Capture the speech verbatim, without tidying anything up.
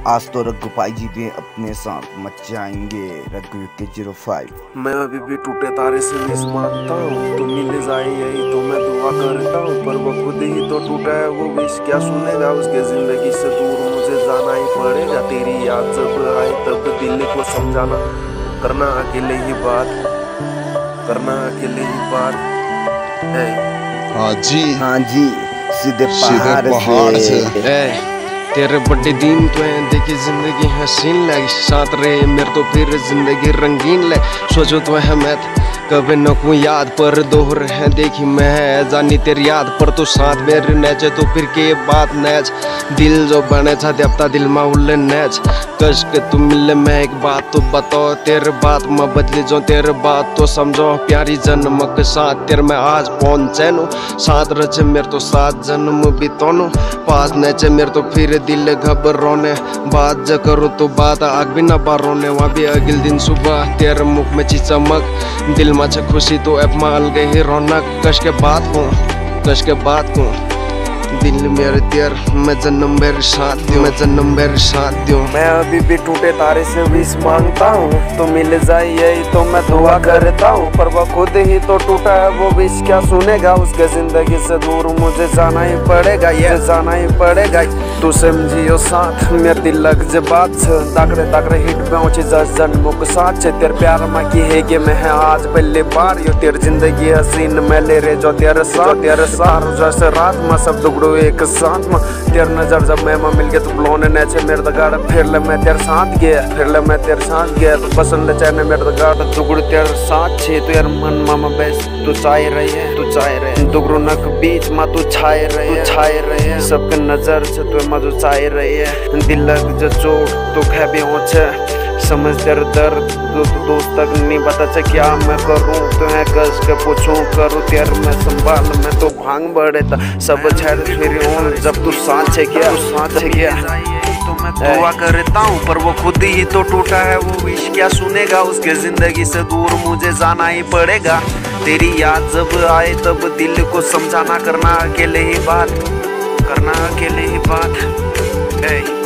आज तो रग्गू भाई जी भी अपने साथ मचाएंगे रग्गू के जीरो फाइव। मैं अभी भी टूटे तारे से मिस मांगता हूँ, तो मिल जाए यही तो मैं दुआ करता हूँ, पर वो खुद ही तो टूटा है, वो विश क्या सुनेगा, उसके जिंदगी से दूर मुझे जाना ही पड़ेगा। तेरी याद जब आए तब दिल को समझाना, करना अकेले ही बात, करना अकेले ही बात है। हाँ जी हाँ जी, सीधे सीधे पहाड़ पहाड़ से, से। ए, तेरे बड़े दिन तो हैं, देखी जिंदगी हसीन लगी, साथ रहे मेरे तो फिर जिंदगी रंगीन लगे। सोचो तो है मैं कभी न को याद पर दोहर है, देखी मैं जानी तेरी याद पर तो साथ मेरे नचे, तो फिर के बात नच दिल जो बने था देवता दिल में उल्ले नच कश के तुम मिले। मैं एक बात तो बताओ, तेरे बात में बदली जो तेरे बात तो समझो, प्यारी जन्म के साथ तेरे में आज पहुंचे नो, साथ रचे मेरे तो सात जन्म बितोनो, पास नचे मेरे तो फिर दिल घबरोने, बात ज करो तो बात आग भी न बारोने। वहाँ भी अगले दिन सुबह तेरे मुख में चमक, दिल में खुशी तो अब माल गई रौनक, कश के बात को कश के बात को दिल मेरे तेर मैं जन्म मेरे साथ दियो, मैं जन्म मेरे साथ दियो। मैं अभी भी टूटे तारे से विश मांगता हूँ, तो मिल जाए यही तो मैं दुआ करता हूँ, पर वो खुद ही तो टूटा है, वो विश क्या सुनेगा, उसके जिंदगी से दूर मुझे जाना ही पड़ेगा, ये जाना ही पड़ेगा। तू समझियो साथ मेरे दिल लग जे बात से, ताकरे ताकरे हिट पहुंची जस जन्मों के साथ से, तेरे प्यार में की है कि मैं है आज पहले बार, यो तेरी जिंदगी हसीन में ले रे जो तेरे साथ, तेरे साथ जैसे रात में सब दुगड़ो एक साथ में, तेरे नजर जब मैं मिल गया तो बुलाने नचे मेरे दगाड़, फिर ले मैं तेरे साथ गया, फिर ले मैं तेरे साथ गया, तो पसंद ले चैन मेरे दगाड़ दुगड़ तेरे साथ छे, तो यार मन मामा बेस तू चाहे रही है, तू चाहे रहे दुगड़ो नक बीच में तू छाए रहे, तू छाए रहे सबके नजर से तू मजो चाहे रही है, दिल लग जो चोट तो खे भी हो समझ तेरे दर्द दो, तो दोस्त तक नहीं बता चे क्या मैं करूं, तो है कस के पूछूं करूं तेरे में संभाल, मैं तो भांग बढ़े था सब छेड़ फिर हूं, जब तू साथ है क्या साथ है क्या तो मैं दुआ करता हूँ, पर वो खुद ही तो टूटा है, वो विश क्या सुनेगा, उसके जिंदगी से दूर मुझे जाना ही पड़ेगा। तेरी याद जब आए तब दिल को समझाना, करना अकेले ही बात, करना अकेले ही बात है।